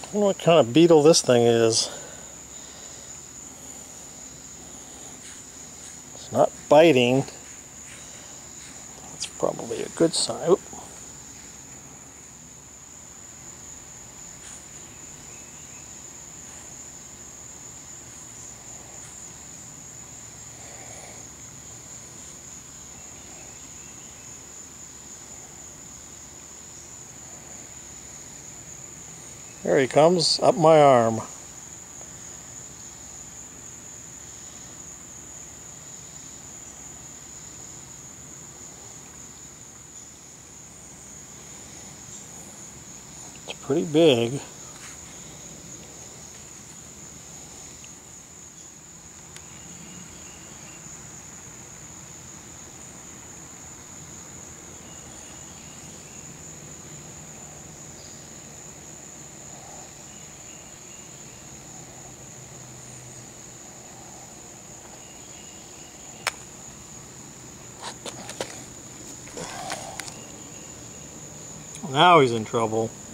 I don't know what kind of beetle this thing is. It's not biting. That's probably a good sign. Oop. There he comes, up my arm. It's pretty big. Now he's in trouble.